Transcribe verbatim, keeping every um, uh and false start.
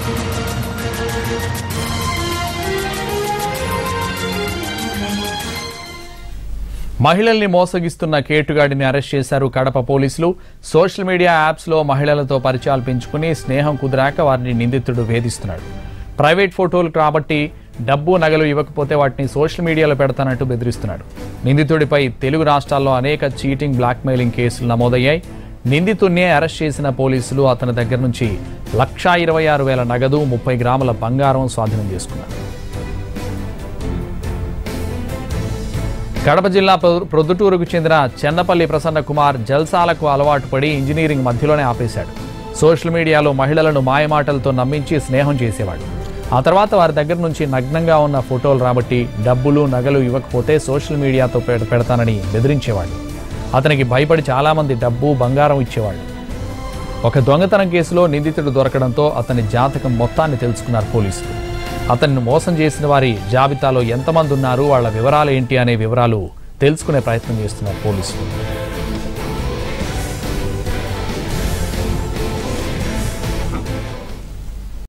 మహిళల్ని మోసగిస్తున్న కేటుగాడిని అరెస్ట్ చేశారు కడప పోలీసులు. సోషల్ మీడియా యాప్స్ లో మహిళలతో పరిచయాలు పెంచుకుని స్నేహం కుదిరాక వారిని నిందితుడు వేధిస్తున్నాడు. ప్రైవేట్ ఫోటోలు కాబట్టి డబ్బు నగలు ఇవ్వకపోతే వాటిని సోషల్ మీడియాలో పెడతానంటూ బెదిరిస్తున్నాడు. నిందితుడిపై తెలుగు రాష్ట్రాల్లో అనేక చీటింగ్ బ్లాక్మెయిలింగ్ కేసులు నమోదయ్యాయి. నిందితుడిని అరెస్ట్ చేసిన పోలీసులు అతని దగ్గర నుంచి లక్షా ఇరవై ఆరు వేల నగదు ముప్పై గ్రాముల బంగారం స్వాధీనం చేసుకున్నారు. కడప జిల్లా ప్రొద్దుటూరుకు చెందిన చెన్నపల్లి ప్రసన్న కుమార్ జల్సాలకు అలవాటు పడి ఇంజనీరింగ్ మధ్యలోనే ఆపేశాడు. సోషల్ మీడియాలో మహిళలను మాయమాటలతో నమ్మించి స్నేహం చేసేవాడు. ఆ తర్వాత వారి దగ్గర నుంచి నగ్నంగా ఉన్న ఫోటోలు రాబట్టి డబ్బులు నగలు ఇవ్వకపోతే సోషల్ మీడియాతో పెడతానని బెదిరించేవాడు. అతనికి భయపడి చాలామంది డబ్బు బంగారం ఇచ్చేవాడు. ఒక దొంగతనం కేసులో నిందితుడు దొరకడంతో అతని జాతకం మొత్తాన్ని తెలుసుకున్నారు పోలీసులు. అతన్ని మోసం చేసిన వారి జాబితాలో ఎంతమంది ఉన్నారు, వాళ్ళ వివరాలు ఏంటి అనే వివరాలు తెలుసుకునే ప్రయత్నం చేస్తున్నారు పోలీసులు.